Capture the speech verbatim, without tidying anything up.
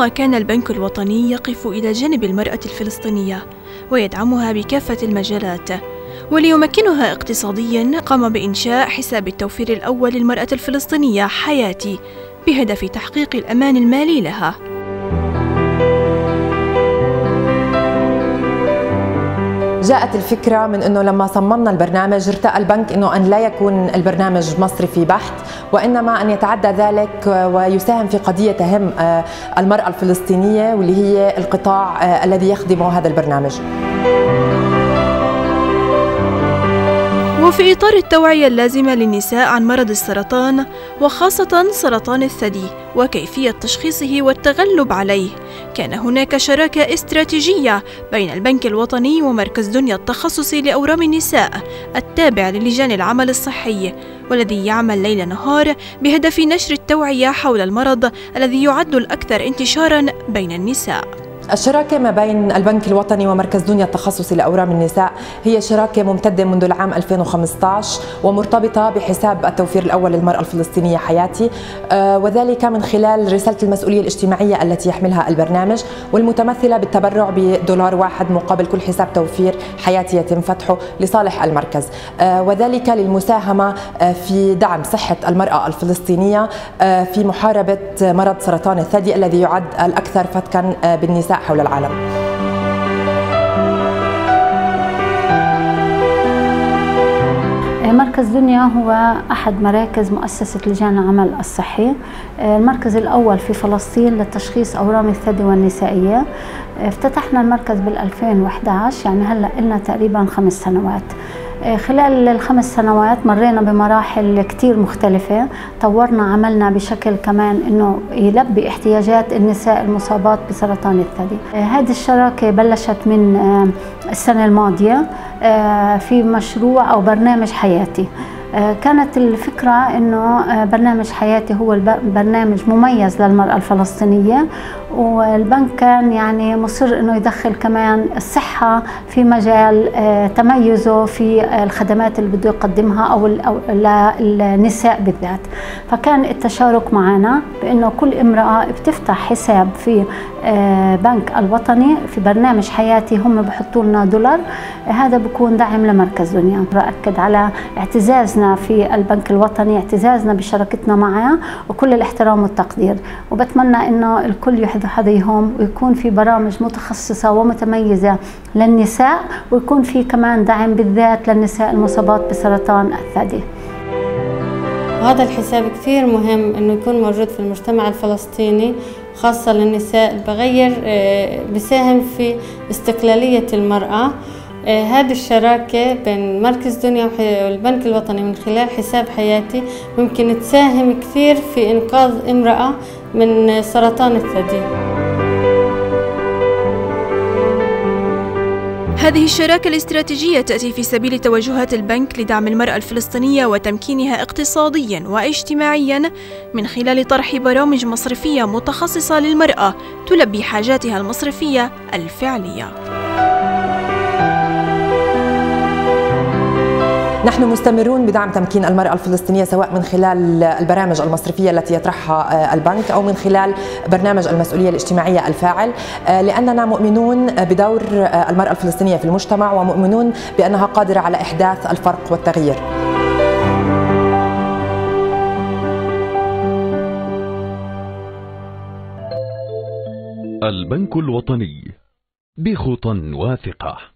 طالما كان البنك الوطني يقف إلى جانب المرأة الفلسطينية ويدعمها بكافة المجالات، وليمكنها اقتصادياً قام بإنشاء حساب التوفير الأول للمرأة الفلسطينية حياتي بهدف تحقيق الأمان المالي لها. جاءت الفكرة من أنه لما صممنا البرنامج ارتأى البنك أنه أن لا يكون البرنامج مصرفي بحت، وإنما أن يتعدى ذلك ويساهم في قضية تهم المرأة الفلسطينية واللي هي القطاع الذي يخدمه هذا البرنامج. وفي إطار التوعية اللازمة للنساء عن مرض السرطان وخاصة سرطان الثدي وكيفية تشخيصه والتغلب عليه، كان هناك شراكة استراتيجية بين البنك الوطني ومركز دنيا التخصصي لأورام النساء التابع للجان العمل الصحي، والذي يعمل ليل نهار بهدف نشر التوعية حول المرض الذي يعد الأكثر انتشارا بين النساء. الشراكة ما بين البنك الوطني ومركز دنيا التخصصي لأورام النساء هي شراكة ممتدة منذ العام ألفين وخمسة عشر ومرتبطة بحساب التوفير الأول للمرأة الفلسطينية حياتي، وذلك من خلال رسالة المسؤولية الاجتماعية التي يحملها البرنامج، والمتمثلة بالتبرع بدولار واحد مقابل كل حساب توفير حياتي يتم فتحه لصالح المركز، وذلك للمساهمة في دعم صحة المرأة الفلسطينية في محاربة مرض سرطان الثدي الذي يعد الأكثر فتكا بالنساء حول العالم. مركز دنيا هو أحد مراكز مؤسسة لجان العمل الصحي، المركز الأول في فلسطين لتشخيص أورام الثدي والنسائية. افتتحنا المركز بال ألفين وإحدى عشر، يعني هلأ لنا تقريبا خمس سنوات. خلال الخمس سنوات مرينا بمراحل كتير مختلفة، طورنا عملنا بشكل كمان انه يلبي احتياجات النساء المصابات بسرطان الثدي. هذه الشراكة بلشت من السنة الماضية في مشروع او برنامج حياتي. كانت الفكرة انه برنامج حياتي هو برنامج مميز للمرأة الفلسطينية، والبنك كان يعني مصر انه يدخل كمان الصحة في مجال تميزه في الخدمات اللي بده يقدمها او للنساء بالذات. فكان التشارك معنا بانه كل امرأة بتفتح حساب في بنك الوطني في برنامج حياتي، هم بحطوا لنا دولار، هذا بكون دعم لمركز دنيا. بأكد على اعتزازنا في البنك الوطني، اعتزازنا بشراكتنا معه وكل الاحترام والتقدير، وبتمنى انه الكل يحذو حذيهم ويكون في برامج متخصصة ومتميزة للنساء، ويكون في كمان دعم بالذات للنساء المصابات بسرطان الثدي. وهذا الحساب كثير مهم انه يكون موجود في المجتمع الفلسطيني، خاصة للنساء، بغير بساهم في استقلالية المرأة. هذه الشراكة بين مركز دنيا والبنك الوطني من خلال حساب حياتي ممكن تساهم كثير في إنقاذ امرأة من سرطان الثدي. هذه الشراكة الاستراتيجية تأتي في سبيل توجهات البنك لدعم المرأة الفلسطينية وتمكينها اقتصادياً واجتماعياً من خلال طرح برامج مصرفية متخصصة للمرأة تلبي حاجاتها المصرفية الفعلية. نحن مستمرون بدعم تمكين المرأة الفلسطينية سواء من خلال البرامج المصرفية التي يطرحها البنك أو من خلال برنامج المسؤولية الاجتماعية الفاعل، لأننا مؤمنون بدور المرأة الفلسطينية في المجتمع ومؤمنون بأنها قادرة على إحداث الفرق والتغيير. البنك الوطني بخطى واثقة.